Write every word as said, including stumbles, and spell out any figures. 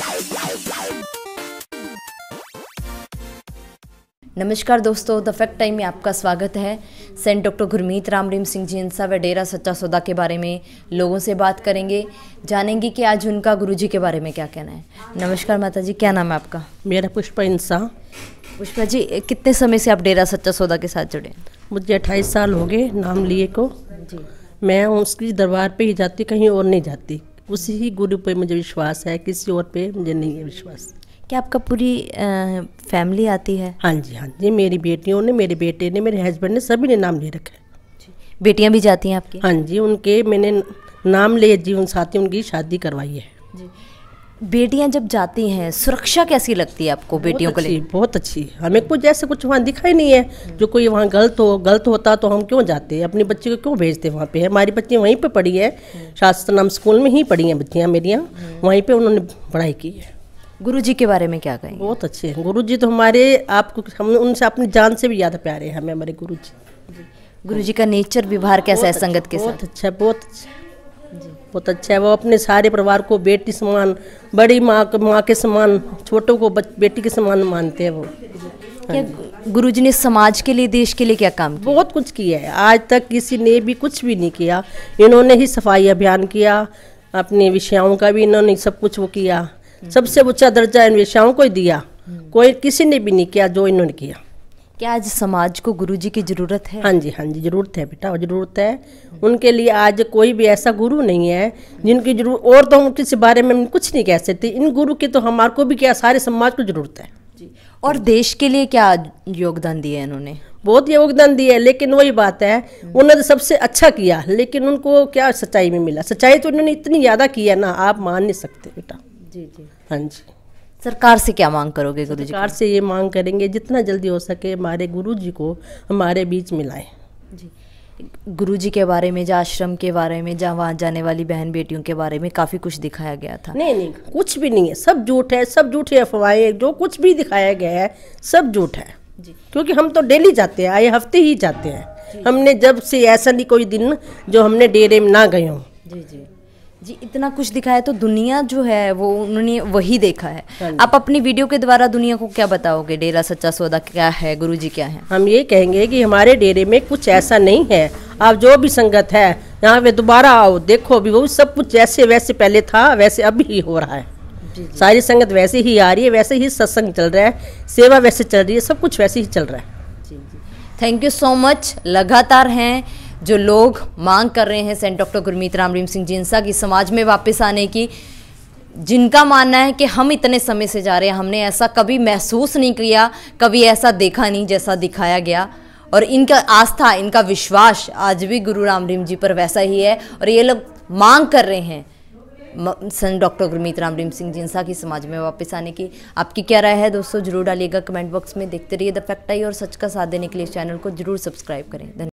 नमस्कार दोस्तों, the fact time में आपका स्वागत है। सेंट डॉक्टर गुरमीत राम रहीम सिंह जी इंसा व डेरा सच्चा सौदा के बारे में लोगों से बात करेंगे, जानेंगे कि आज उनका गुरुजी के बारे में क्या कहना है। नमस्कार माता जी, क्या नाम है आपका? मेरा पुष्पा इंसा। पुष्पा जी, कितने समय से आप डेरा सच्चा सौदा के साथ जुड़े? मुझे अट्ठाईस साल हो गए नाम लिए को जी। मैं उसकी दरबार पे ही जाती, कहीं और नहीं जाती। उसी ही गुरु पे मुझे विश्वास है, किसी और पे मुझे नहीं है विश्वास। क्या आपका पूरी आ, फैमिली आती है? हाँ जी, हाँ जी, मेरी बेटियों ने, मेरे बेटे ने, मेरे हस्बैंड ने, सभी ने नाम ले रखा है। बेटियां भी जाती हैं आपकी? हाँ जी, उनके मैंने नाम ले, जीवन साथी उनकी शादी करवाई है जी। बेटियां जब जाती हैं, सुरक्षा कैसी लगती है आपको बेटियों को लेकर? बहुत अच्छी। हमें कुछ जैसे कुछ वहाँ दिखा ही नहीं है। जो कोई वहाँ गलत हो गलत होता तो हम क्यों जाते, अपनी बच्ची को क्यों भेजते वहाँ पे? हमारी बच्ची वहीं पे पढ़ी है, शास्त्र नाम स्कूल में ही पढ़ी हैं बच्चियाँ मेरियाँ, वहीं पे उन्होंने पढ़ाई की है। गुरुजी के बारे में क्या कहेंगे? बहुत अच्छे हैं गुरुजी तो हमारे, आपको हम उनसे अपनी जान से भी ज़्यादा प्यारे हैं हमें हमारे गुरुजी। गुरुजी का नेचर व्यवहार कैसा है संगत के साथ? बहुत अच्छा, बहुत अच्छा, बहुत अच्छा है। वो अपने सारे परिवार को बेटी समान, बड़ी माँ माँ के समान, छोटों को बेटी के समान मानते हैं वो। क्या गुरुजी ने समाज के लिए, देश के लिए क्या काम किया? बहुत कुछ किया है। आज तक किसी ने भी कुछ भी नहीं किया, इन्होंने ही सफाई अभियान किया, अपने विषयों का भी इन्होंने सब कुछ वो किया। सबसे ऊंचा दर्जा इन विषयों को ही दिया, कोई किसी ने भी नहीं किया जो इन्होंने किया। क्या आज समाज को गुरुजी की जरूरत है? हाँ जी, हाँ जी, जरूरत है बेटा, जरूरत है। उनके लिए आज कोई भी ऐसा गुरु नहीं है जिनकी जरूरत, और तो हम किसी बारे में कुछ नहीं कह सकते। इन गुरु की तो हमारे को भी क्या, सारे समाज को जरूरत है जी। और देश के लिए क्या योगदान दिया इन्होंने? बहुत योगदान दिया है, लेकिन वही बात है, उन्होंने तो सबसे अच्छा किया, लेकिन उनको क्या सच्चाई में मिला? सच्चाई तो उन्होंने इतनी ज्यादा किया ना, आप मान नहीं सकते बेटा। जी जी। हाँ जी। सरकार से क्या मांग करोगे गुरुजी? सरकार से ये मांग करेंगे जितना जल्दी हो सके हमारे गुरुजी को हमारे बीच मिलाएं। जी। गुरुजी के बारे में, जहाँ आश्रम के बारे में, जहाँ वहाँ जाने वाली बहन बेटियों के बारे में काफ़ी कुछ दिखाया गया था। नहीं नहीं, कुछ भी नहीं है, सब झूठ है, सब झूठी अफवाहें। जो कुछ भी दिखाया गया है सब झूठ है जी। क्योंकि हम तो डेली जाते हैं, आए हफ्ते ही जाते हैं। हमने जब से ऐसा नहीं कोई दिन जो हमने डेरे में ना गए हों। जी जी जी। इतना कुछ दिखाया तो दुनिया जो है वो उन्होंने वही देखा है। आप अपनी वीडियो के द्वारा दुनिया को क्या बताओगे? डेरा सच्चा सौदा क्या है, गुरुजी क्या है? हम ये कहेंगे कि हमारे डेरे में कुछ ऐसा नहीं है। आप जो भी संगत है यहाँ पे दोबारा आओ, देखो भी वो सब कुछ जैसे वैसे पहले था वैसे अभी ही हो रहा है। जी जी। सारी संगत वैसे ही आ रही है, वैसे ही सत्संग चल रहा है, सेवा वैसे चल रही है, सब कुछ वैसे ही चल रहा है। जी जी। Thank you so much. लगातार हैं जो लोग मांग कर रहे हैं सेंट डॉक्टर गुरमीत राम रहीम सिंह जी इंसा की समाज में वापस आने की, जिनका मानना है कि हम इतने समय से जा रहे हैं, हमने ऐसा कभी महसूस नहीं किया, कभी ऐसा देखा नहीं जैसा दिखाया गया। और इनका आस्था, इनका विश्वास आज भी गुरु राम रहीम जी पर वैसा ही है। और ये लोग मांग कर रहे हैं सेंट डॉक्टर गुरमीत राम रहीम सिंह जी इंसा की समाज में वापस आने की। आपकी क्या राय है दोस्तों, जरूर डालिएगा कमेंट बॉक्स में। देखते रहिए द फैक्ट आई और सच का साथ देने के लिए इस चैनल को जरूर सब्सक्राइब करें। धन्यवाद।